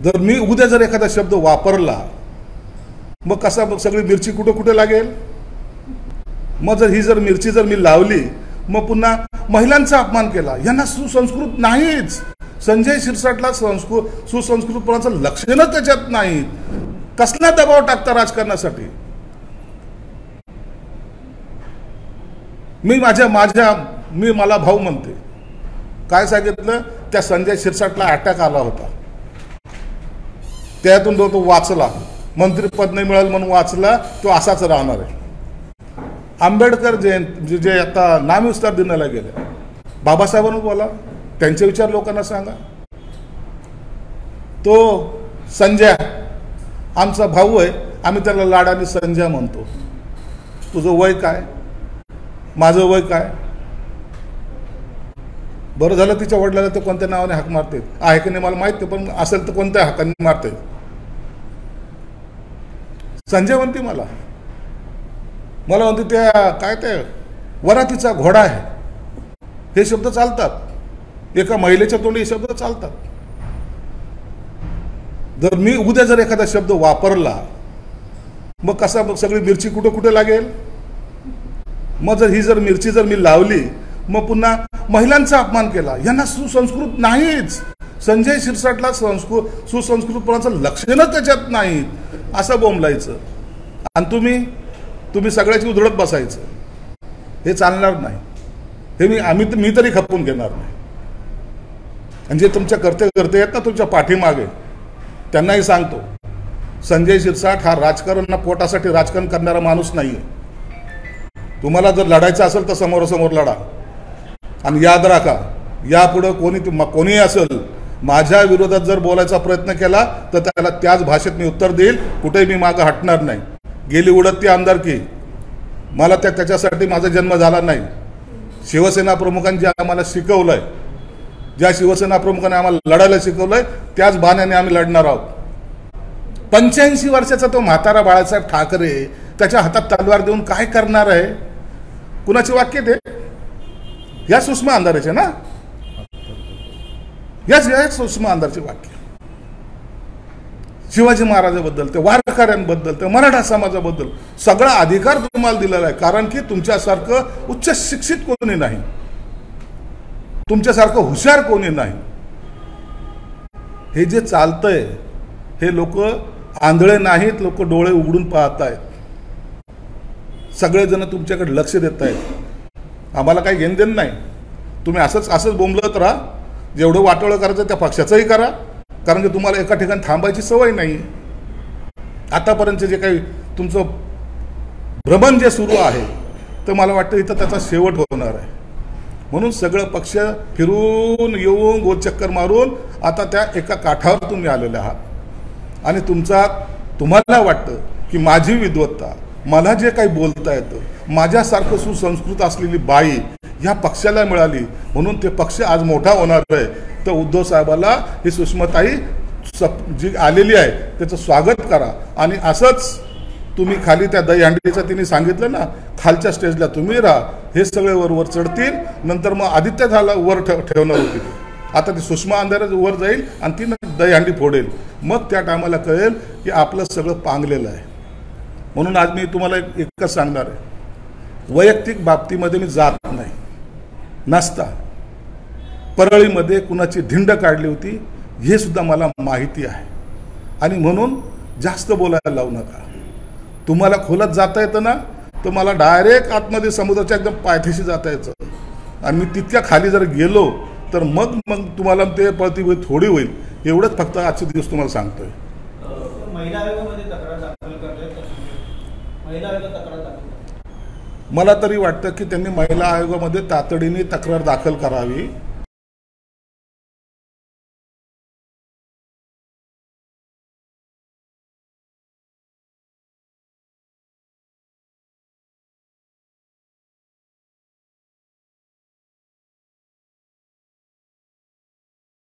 जर मी उद्या जर एखादा शब्द वापरला मग कसा सगळी मिरची कुठे कुठे लागेल। मग जर ही जर मिरची जर मी लावली मग पुन्हा महिलांचा अपमान केला, यांना सुसंस्कृत नाहीच। संजय शिरसाटला सुसंस्कृतपणाचं लक्षणच त्याच्यात नाही। कसला दबाव टाकता राजकारणासाठी। मी मला भाऊ म्हणते, काय सांगितलं, त्या संजय शिरसाटला अटॅक आला होता, त्यातून तो वाचला, मंत्रिपद नाही मिळालं म्हणून वाचला, तो असाच राहणार आहे। आंबेडकर जे आता नामविस्तार दिनाला गेले, बाबासाहेबांना बोला, त्यांचे विचार लोकांना सांगा। तो संजय आमचा भाऊ आहे, आम्ही त्याला लाडाने संजय म्हणतो। तुझं वय काय, माझं वय काय? बरं झालं तिच्या वडिलाला ते कोणत्या नावाने हाक मारते आहे की नाही मला माहित नाही, पण असेल तर कोणत्या हाकाने मारते। संजय म्हणते मला म्हणते त्या काय ते वरातीचा घोडा आहे, हे शब्द चालतात, एका महिलेच्या तोंडी हे शब्द चालतात। जर मी उद्या जर एखादा शब्द वापरला मग कसा सगळी मिरची कुठे कुठे लागेल। मग जर ही जर मिरची जर मी लावली मग पुन्हा महिलांचा अपमान केला, यांना सुसंस्कृत नाहीच। संजय शिरसाटला सुसंस्कृतपणाचं लक्षणच त्याच्यात नाही, असं बोंबलायचं। आणि तुम्ही सगळ्याची उधळत बसायचं, हे चालणार नाही। हे मी तरी खपवून घेणार नाही। आणि जे तुमच्या करते आहेत ना तुमच्या पाठीमागे, त्यांनाही सांगतो, संजय शिरसाट हा राजकारण पोटासाठी राजकारण करणारा माणूस नाहीये। तुम्हाला जर लढायचं असेल तर समोरासमोर लढा। आणि याद राखा, यापुढे कोणी असेल माझ्या विरोधात जर बोलायचा प्रयत्न केला तर त्याला त्याच भाषेत मी उत्तर देईल, कुठेही मी मागे हटणार नाही। गेली उडत ती आमदारकी, मला त्याच्यासाठी माझा जन्म झाला नाही। शिवसेना प्रमुखांनी जे आम्हाला शिकवलंय, ज्या शिवसेना प्रमुखांनी आम्हाला लढायला शिकवलंय, त्याच बाण्याने आम्ही लढणार आहोत। 85 वर्षाचा तो म्हातारा बाळासाहेब ठाकरे त्याच्या हातात तलवार देऊन काय करणार आहे? कुणाचे वाक्य ते? या सुषमा अंधारेचे ना, याच सुषमा अंधारचे वाक्य। शिवाजी महाराजांबद्दल, ते वारकऱ्यांबद्दल, ते मराठा समाजाबद्दल सगळा अधिकार तुम्हाला दिलेला आहे, कारण की तुमच्यासारखं उच्च शिक्षित कोणी नाही, तुमच्यासारखं हुशार कोणी नाही। हे जे चालतंय हे लोक आंधळे नाहीत, लोक डोळे उघडून पाहत आहेत। सगळेजण तुमच्याकडे लक्ष देत आहेत। आम्हाला काही घेणदेण नाही, तुम्ही असंच बोंबलत राहा। जेवढं वाटोळं करायचं त्या पक्षाचंही करा, कारण की तुम्हाला एका ठिकाणी थांबायची सवय नाही। आतापर्यंत जे काही तुमचं भ्रमण जे सुरू आहे तर मला वाटतं इथं त्याचा शेवट होणार आहे। म्हणून सगळं पक्ष फिरून येऊन गोलचक्कर मारून आता त्या एका काठावर तुम्ही आलेले आहात। आणि तुम्हाला वाटतं की माझी विद्वत्ता, मला जे काही बोलता येतं, माझ्यासारखं सुसंस्कृत असलेली बाई ह्या पक्षाला मिळाली म्हणून ते पक्ष आज मोठा होणार आहे। तर उद्धव साहेबाला ही सुषमाताई जी आलेली आहे त्याचं स्वागत करा। आणि असंच तुम्ही खाली त्या दहीहंडीचं तिने सांगितलं ना, खालच्या स्टेजला तुम्ही राहा, हे सगळे वर चढतील, नंतर मग आदित्य झाला वर ठेवणार होती, आता ती सुषमा अंधारे वर जाईल आणि ती दहीहंडी फोडेल, मग त्या टायमाला कळेल की आपलं सगळं पांगलेलं आहे। म्हणून आज मी तुम्हाला एकच सांगणार आहे, वैयक्तिक बाबतीमध्ये मी जात नाही, नसता परळीमध्ये कुणाची धिंड काढली होती हे सुद्धा मला माहिती आहे। आणि म्हणून जास्त बोलायला लावू नका। तुम्हाला खोलात जाता येतं ना, तर मला डायरेक्ट आतमध्ये समुद्राच्या एकदम पायथ्याशी जाता यायचं, आणि मी तितक्या खाली जर गेलो तर मग तुम्हाला ते पळती थोडी होईल। एवढंच फक्त आजचे दिवस तुम्हाला सांगतोय। महिला आयोगामध्ये तक्रार दाखल करण्यात, महिला आयोग तक्रार दाखल, मला तरी वाटतं की त्यांनी महिला आयोगामध्ये तातडीने तक्रार दाखल करावी।